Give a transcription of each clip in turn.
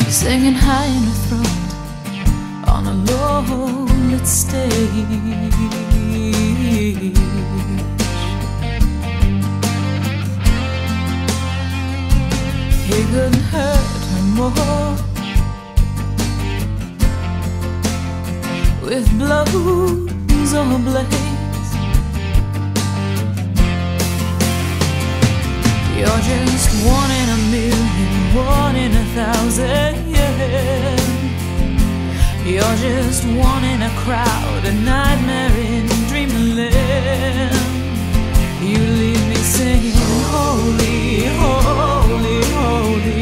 singing high in her throat on a low-lit stage. He couldn't hurt her more with blows or blades. You're just one in a million, one in 1,000, yeah. You're just one in a crowd, a nightmare in dreamland. You leave me singing, holy, holy, holy.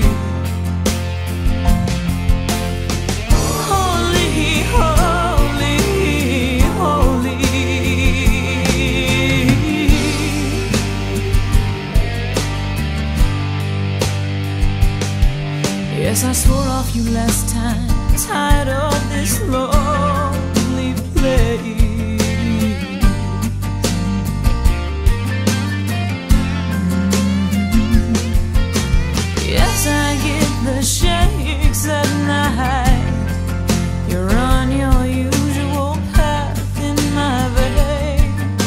Holy, holy, holy. Yes, I swore off you last time, tired of this lonely place. Yes, I get the shakes at night. You're on your usual path in my veins.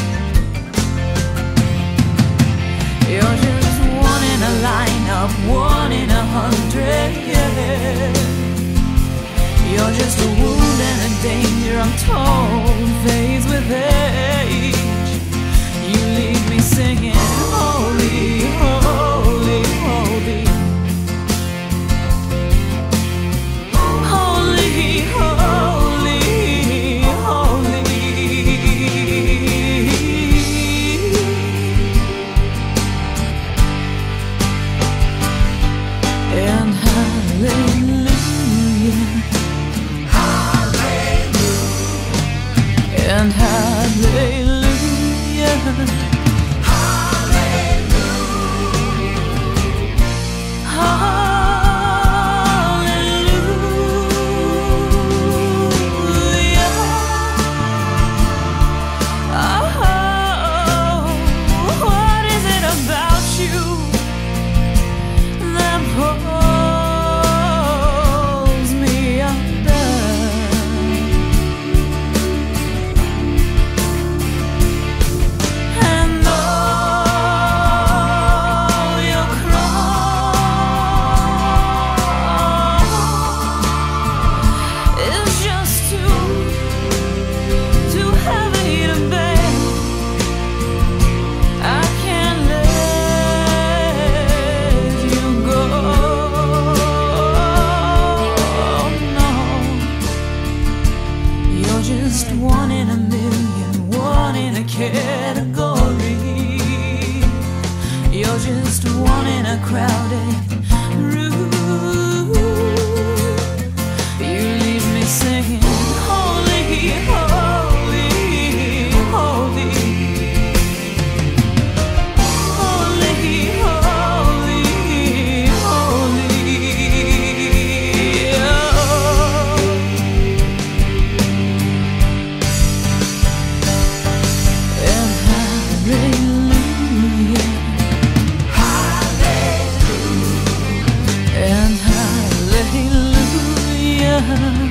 You're just one in a lineup, one in 100, yeah. You're just a wound and a danger I'm told fades with age. You leave me singing, holy, holy, holy. Holy, holy, holy. And hallelujah, and hallelujah, hallelujah. Oh, what is it about you that pulls me under? And all your cross is just too heavy to bear. I can't let you go. No, you're just one in a million, one in a category. You're just one in a crowded room. You leave me singing, holy, holy, holy. Holy, holy, holy. Oh. And hallelujah, and hallelujah.